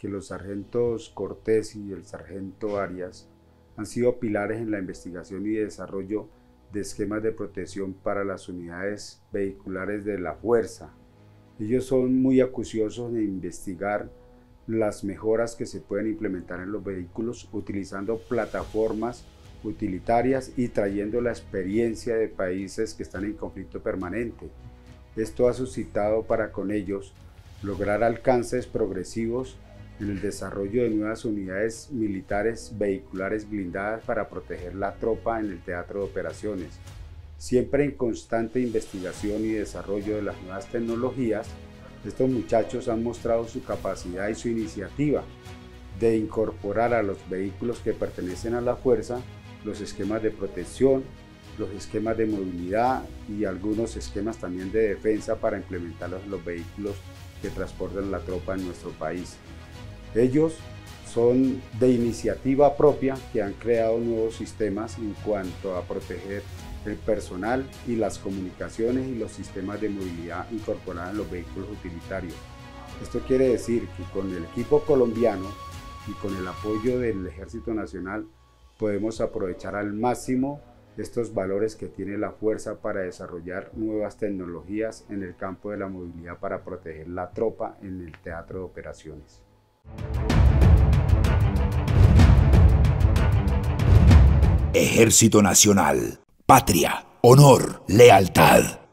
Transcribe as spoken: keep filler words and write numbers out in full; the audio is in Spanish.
que los sargentos Cortés y el sargento Arias han sido pilares en la investigación y desarrollo de esquemas de protección para las unidades vehiculares de la Fuerza. Ellos son muy acuciosos en investigar las mejoras que se pueden implementar en los vehículos utilizando plataformas utilitarias y trayendo la experiencia de países que están en conflicto permanente. Esto ha suscitado para con ellos lograr alcances progresivos en el desarrollo de nuevas unidades militares vehiculares blindadas para proteger la tropa en el teatro de operaciones. Siempre en constante investigación y desarrollo de las nuevas tecnologías, estos muchachos han mostrado su capacidad y su iniciativa de incorporar a los vehículos que pertenecen a la Fuerza los esquemas de protección, los esquemas de movilidad y algunos esquemas también de defensa para implementarlos en los vehículos que transportan la tropa en nuestro país. Ellos son de iniciativa propia que han creado nuevos sistemas en cuanto a proteger el personal y las comunicaciones y los sistemas de movilidad incorporados en los vehículos utilitarios. Esto quiere decir que con el equipo colombiano y con el apoyo del Ejército Nacional podemos aprovechar al máximo estos valores que tiene la Fuerza para desarrollar nuevas tecnologías en el campo de la movilidad para proteger la tropa en el teatro de operaciones. Ejército Nacional, patria, honor, lealtad.